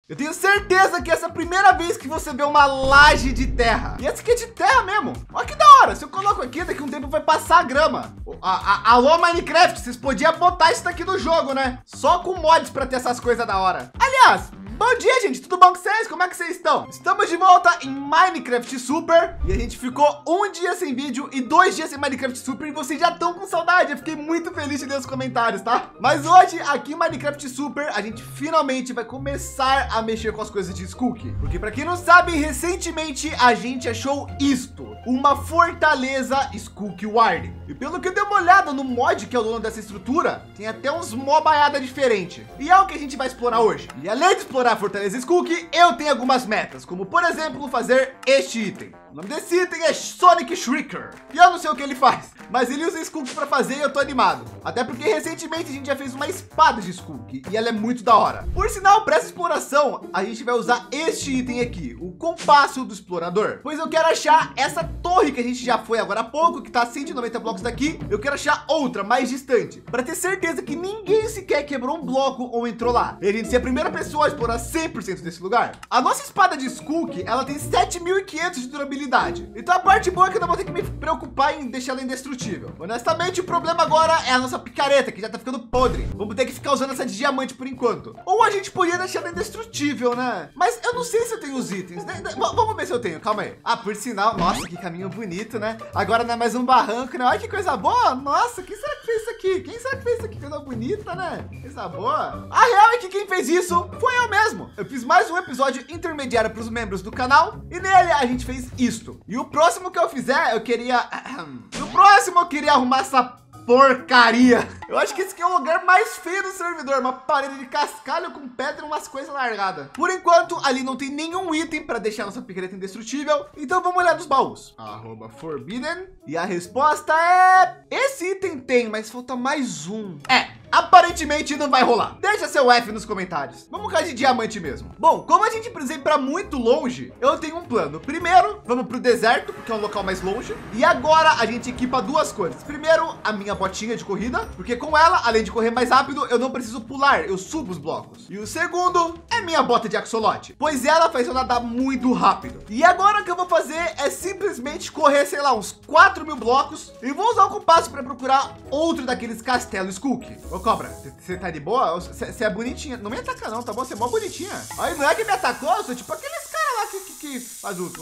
Eu tenho certeza que essa é a primeira vez que você vê uma laje de terra. E essa aqui é de terra mesmo. Olha que da hora. Se eu coloco aqui, daqui a um tempo vai passar a grama. Alô, Minecraft, vocês podiam botar isso daqui no jogo, né? Só com mods para ter essas coisas da hora. Aliás, bom dia, gente. Tudo bom com vocês? Como é que vocês estão? Estamos de volta em Minecraft Super. E a gente ficou um dia sem vídeo e 2 dias sem Minecraft Super. E vocês já estão com saudade. Eu fiquei muito feliz de ler os comentários, tá? Mas hoje, aqui em Minecraft Super, a gente finalmente vai começar a mexer com as coisas de Skook. Porque para quem não sabe, recentemente a gente achou isto. Uma fortaleza Skook Ward. E pelo que eu dei uma olhada no mod que é o dono dessa estrutura, tem até uns mobaiada diferente. E é o que a gente vai explorar hoje. E além de explorar a fortaleza Skook, eu tenho algumas metas, como por exemplo, fazer este item. O nome desse item é Sonic Shrieker. E eu não sei o que ele faz, mas ele usa Skook para fazer e eu tô animado. Até porque recentemente a gente já fez uma espada de Skook e ela é muito da hora. Por sinal, para essa exploração, a gente vai usar este item aqui, o compasso do explorador. Pois eu quero achar essa torre que a gente já foi agora há pouco, que tá a 190 blocos daqui. Eu quero achar outra mais distante, para ter certeza que ninguém sequer quebrou um bloco ou entrou lá. E a gente ser a primeira pessoa a explorar 100% desse lugar. A nossa espada de Skook, ela tem 7.500 de durabilidade. Então a parte boa é que eu não vou ter que me preocupar em deixar ela indestrutível. Honestamente, o problema agora é a nossa picareta, que já tá ficando podre. Vamos ter que ficar usando essa de diamante por enquanto. Ou a gente podia deixar ela indestrutível, né? Mas eu não sei se eu tenho os itens, né? Vamos ver se eu tenho, calma aí. Ah, por sinal, nossa, que caminho bonito, né? Agora não é mais um barranco, né? Olha que coisa boa. Nossa, quem será que fez isso aqui? Quem será que fez isso aqui? Coisa bonita, né? Coisa boa. A real é que quem fez isso foi eu mesmo. Eu fiz mais um episódio intermediário para os membros do canal e nele a gente fez isto. E o próximo que eu fizer, eu queria... No próximo eu queria arrumar essa porcaria. Eu acho que esse aqui é o lugar mais feio do servidor. Uma parede de cascalho com pedra e umas coisas largadas. Por enquanto, ali não tem nenhum item para deixar nossa picareta indestrutível. Então vamos olhar nos baús. @forbidden. E a resposta é... Esse item tem, mas falta mais um. Aparentemente não vai rolar. Deixa seu F nos comentários. Vamos cair de diamante mesmo. Bom, como a gente precisa ir para muito longe, eu tenho um plano. Primeiro, vamos para o deserto, porque é um local mais longe. E agora a gente equipa duas coisas. Primeiro, a minha botinha de corrida, porque com ela, além de correr mais rápido, eu não preciso pular, eu subo os blocos. E o segundo é minha bota de axolote, pois ela faz eu nadar muito rápido. E agora o que eu vou fazer é simplesmente correr, sei lá, uns 4.000 blocos. E vou usar o compasso para procurar outro daqueles castelos Skook. Ô, cobra, você tá de boa? Você é bonitinha. Não me ataca não, tá bom? Você é mó bonitinha. Aí não é que me atacou, eu sou tipo aqueles caras lá que faz o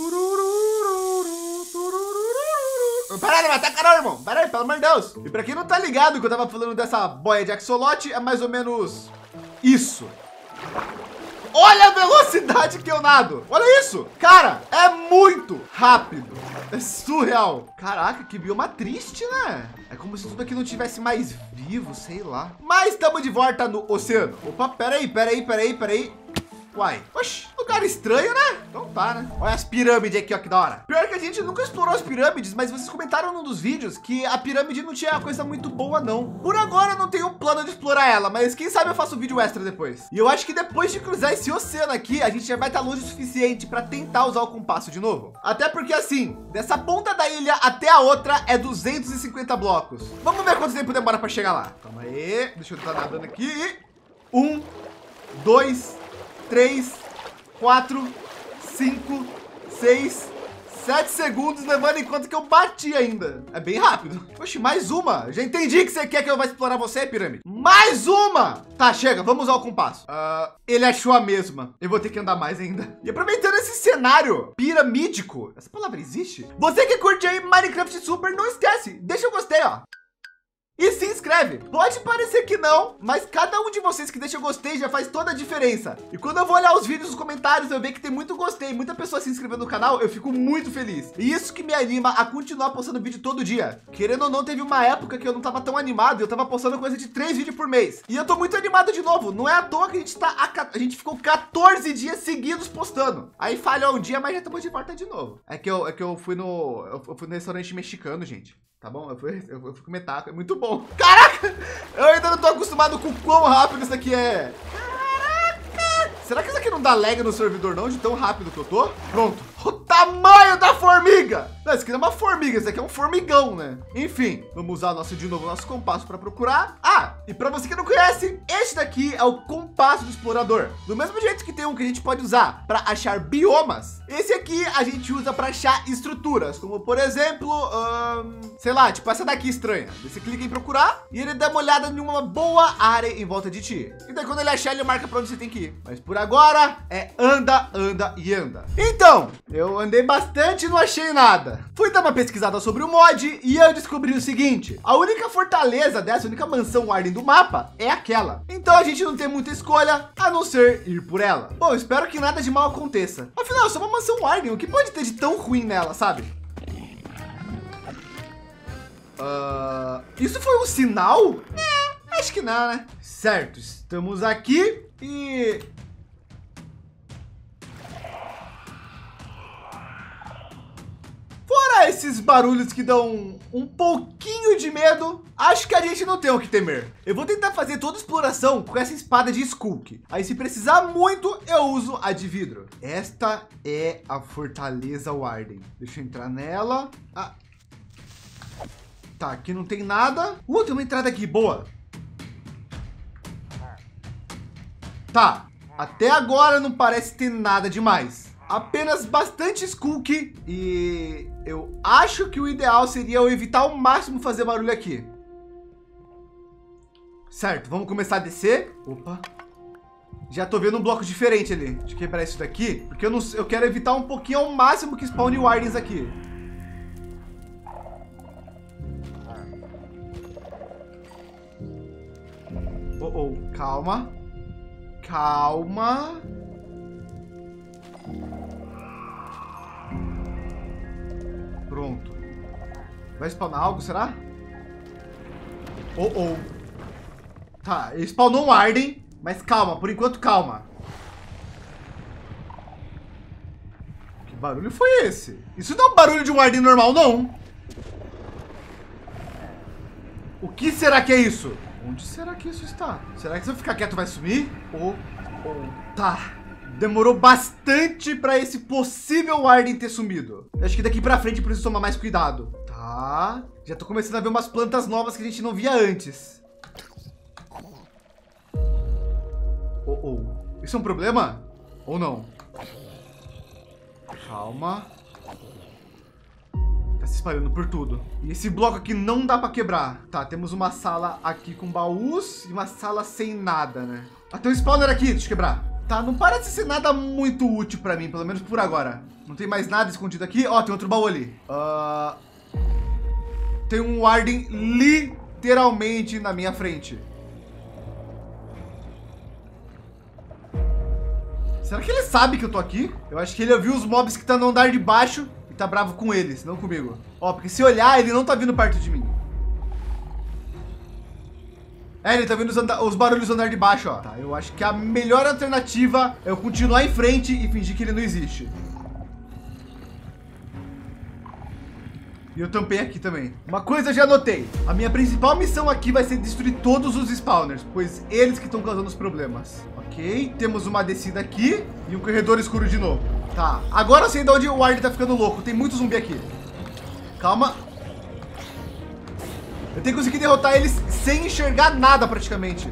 turururu, turururu. Para, não me ataca não, irmão. Para aí, pelo amor de Deus. E pra quem não tá ligado que eu tava falando dessa boia de axolote, é mais ou menos isso. Olha a velocidade que eu nado. Olha isso. Cara, é muito rápido. É surreal. Caraca, que bioma triste, né? É como se tudo aqui não tivesse mais vivo, sei lá. Mas estamos de volta no oceano. Opa, peraí. Uai, oxi, lugar estranho, né? Então tá, né? Olha as pirâmides aqui, ó, que da hora. Pior que a gente nunca explorou as pirâmides, mas vocês comentaram num dos vídeos que a pirâmide não tinha coisa muito boa, não. Por agora não tenho um plano de explorar ela, mas quem sabe eu faço um vídeo extra depois. E eu acho que depois de cruzar esse oceano aqui, a gente já vai estar longe o suficiente para tentar usar o compasso de novo. Até porque assim, dessa ponta da ilha até a outra é 250 blocos. Vamos ver quanto tempo demora para chegar lá. Calma aí, deixa eu estar nadando aqui. 1, 2, 3, 4, 5, 6, 7 segundos, levando em conta que eu bati ainda. É bem rápido. Oxe, mais uma. Já entendi que você quer que eu vá explorar você, pirâmide. Mais uma. Tá, chega. Vamos usar o compasso. Ele achou a mesma. Eu vou ter que andar mais ainda. E aproveitando esse cenário piramídico. Essa palavra existe? Você que curte aí Minecraft Super, não esquece. Deixa o gostei, ó. E se inscreve. Pode parecer que não, mas cada um de vocês que deixa o gostei já faz toda a diferença. E quando eu vou olhar os vídeos nos comentários, eu vejo que tem muito gostei, muita pessoa se inscrevendo no canal, eu fico muito feliz. E isso que me anima a continuar postando vídeo todo dia. Querendo ou não, teve uma época que eu não tava tão animado, eu tava postando coisa de 3 vídeos por mês. E eu tô muito animado de novo. Não é à toa que a gente ficou 14 dias seguidos postando. Aí falhou um dia, mas já estamos de volta de novo. É que eu fui no restaurante mexicano, gente. Tá bom? Eu fui comer taco, é muito bom. Caraca! Eu ainda não tô acostumado com o quão rápido isso aqui é. Caraca! Será que isso aqui que não dá lag no servidor não, de tão rápido que eu tô? Pronto. O tamanho da formiga! Não, isso aqui não é uma formiga, isso aqui é um formigão, né? Enfim, vamos usar de novo nosso compasso para procurar. Ah, e para você que não conhece, este daqui é o compasso do explorador. Do mesmo jeito que tem um que a gente pode usar para achar biomas, esse aqui a gente usa para achar estruturas, como por exemplo, sei lá, tipo essa daqui estranha. Você clica em procurar e ele dá uma olhada em uma boa área em volta de ti. E daí quando ele achar, ele marca para onde você tem que ir. Mas por agora é anda, anda e anda. Então, eu andei bastante e não achei nada. Fui dar uma pesquisada sobre o mod e eu descobri o seguinte: a única fortaleza dessa, a única mansão Warden do mapa é aquela. Então a gente não tem muita escolha a não ser ir por ela. Bom, espero que nada de mal aconteça. Afinal, é só uma mansão Warden, o que pode ter de tão ruim nela, sabe? Isso foi um sinal? Acho que não, né? Certo, estamos aqui e... fora esses barulhos que dão um pouquinho de medo, acho que a gente não tem o que temer. Eu vou tentar fazer toda a exploração com essa espada de Skulk. Aí se precisar muito, eu uso a de vidro. Esta é a Fortaleza Warden. Deixa eu entrar nela. Ah. Tá, aqui não tem nada. Tem uma entrada aqui, boa. Tá, até agora não parece ter nada demais. Apenas bastante Skulk e eu acho que o ideal seria eu evitar ao máximo fazer barulho aqui. Certo, vamos começar a descer. Opa. Já tô vendo um bloco diferente ali. Deixa eu quebrar isso daqui, porque eu quero evitar um pouquinho ao máximo que spawne Wardens aqui. Calma. Calma. Pronto. Vai spawnar algo, será? Tá, ele spawnou um Warden, mas calma, por enquanto calma. Que barulho foi esse? Isso não é um barulho de um Warden normal, não. O que será que é isso? Onde será que isso está? Será que se eu ficar quieto vai sumir? Tá. Demorou bastante para esse possível Warden ter sumido. Eu acho que daqui para frente eu preciso tomar mais cuidado. Tá. Já tô começando a ver umas plantas novas que a gente não via antes. Isso é um problema? Ou não? Calma. Tá se espalhando por tudo. E esse bloco aqui não dá para quebrar. Tá, temos uma sala aqui com baús e uma sala sem nada, né? Tem um spawner aqui, deixa eu quebrar. Tá, não parece ser nada muito útil para mim, pelo menos por agora. Não tem mais nada escondido aqui. Tem outro baú ali. Tem um Warden literalmente na minha frente. Será que ele sabe que eu tô aqui? Eu acho que ele ouviu os mobs que estão no andar de baixo e tá bravo com eles, não comigo. Porque se olhar, ele não tá vindo perto de mim. Ele tá vendo os barulhos do andar de baixo, ó. Tá, eu acho que a melhor alternativa é eu continuar em frente e fingir que ele não existe. E eu tampei aqui também. Uma coisa eu já notei. A minha principal missão aqui vai ser destruir todos os spawners, pois eles que estão causando os problemas. Ok, temos uma descida aqui e um corredor escuro de novo. Tá, agora eu sei de onde o Warden tá ficando louco. Tem muito zumbi aqui. Calma. Eu tenho que conseguir derrotar eles sem enxergar nada praticamente.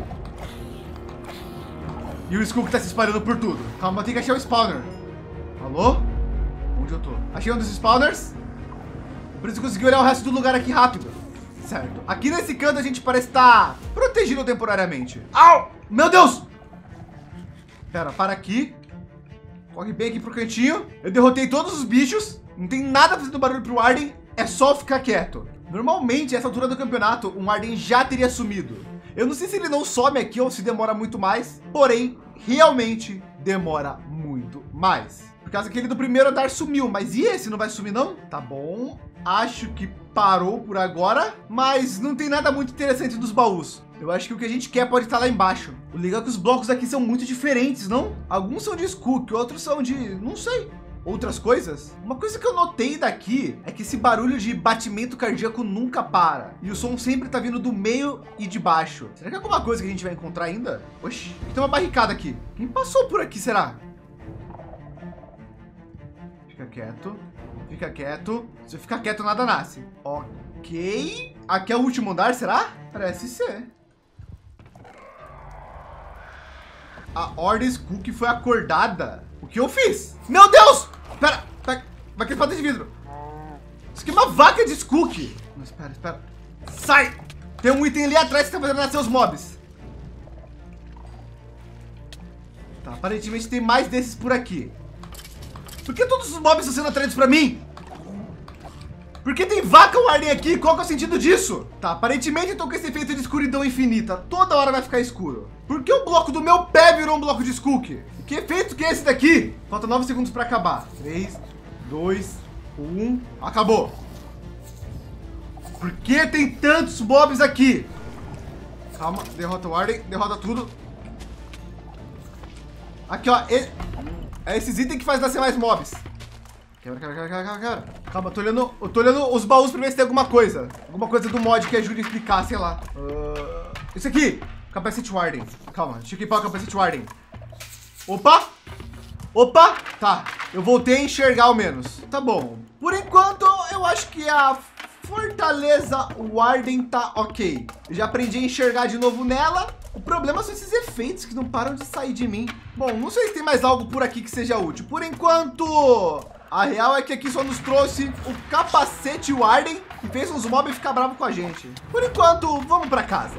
E o Skulk tá se espalhando por tudo. Calma, eu tenho que achar o spawner. Alô? Onde eu tô? Achei um dos spawners. Eu preciso conseguir olhar o resto do lugar aqui rápido. Certo. Aqui nesse canto a gente parece estar protegido temporariamente. Au! Meu Deus! Pera, para aqui. Corre bem aqui pro cantinho. Eu derrotei todos os bichos. Não tem nada fazendo barulho pro Warden. É só ficar quieto. Normalmente, essa altura do campeonato, um Warden já teria sumido. Eu não sei se ele não some aqui ou se demora muito mais. Porém, realmente demora muito mais. Por causa que aquele do primeiro andar sumiu. Mas e esse não vai sumir não? Tá bom. Acho que parou por agora. Mas não tem nada muito interessante nos baús. Eu acho que o que a gente quer pode estar lá embaixo. O legal é que os blocos aqui são muito diferentes, não? Alguns são de Skulk, outros são de... não sei. Outras coisas? Uma coisa que eu notei daqui é que esse barulho de batimento cardíaco nunca para. E o som sempre tá vindo do meio e de baixo. Será que é alguma coisa que a gente vai encontrar ainda? Oxi, tem uma barricada aqui. Quem passou por aqui, será? Fica quieto. Fica quieto. Se ficar quieto, nada nasce. Ok. Aqui é o último andar, será? Parece ser. A Ordem Skook foi acordada. O que eu fiz? Meu Deus! Espera. Vai que espada de vidro. Isso aqui é uma vaca de Skook. Mas espera. Sai! Tem um item ali atrás que tá fazendo nascer os mobs. Tá, aparentemente tem mais desses por aqui. Por que todos os mobs estão sendo atraídos pra mim? Por que tem vaca Warden aqui? Qual que é o sentido disso? Tá, aparentemente eu tô com esse efeito de escuridão infinita. Toda hora vai ficar escuro. Por que o bloco do meu pé virou um bloco de Skook? Que efeito que é esse daqui? Falta 9 segundos pra acabar. 3, 2, 1. Acabou. Por que tem tantos mobs aqui? Calma, derrota o Warden, derrota tudo. Aqui, ó. É esses itens que faz nascer mais mobs. Quebra. Calma, eu tô olhando os baús pra ver se tem alguma coisa. Alguma coisa do mod que ajude a explicar, sei lá. Isso aqui, Capacete Warden. Calma, deixa eu equipar o Capacete Warden. Opa! Tá, eu voltei a enxergar ao menos. Tá bom. Por enquanto, eu acho que a Fortaleza Warden tá ok. Eu já aprendi a enxergar de novo nela. O problema são esses efeitos que não param de sair de mim. Bom, não sei se tem mais algo por aqui que seja útil. Por enquanto, a real é que aqui só nos trouxe o Capacete Warden e fez uns mobs ficar bravo com a gente. Por enquanto, vamos pra casa.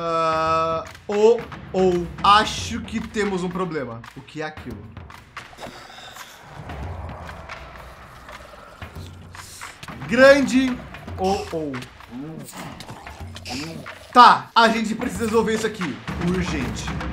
Acho que temos um problema. O que é aquilo? Grande Tá, a gente precisa resolver isso aqui. Urgente.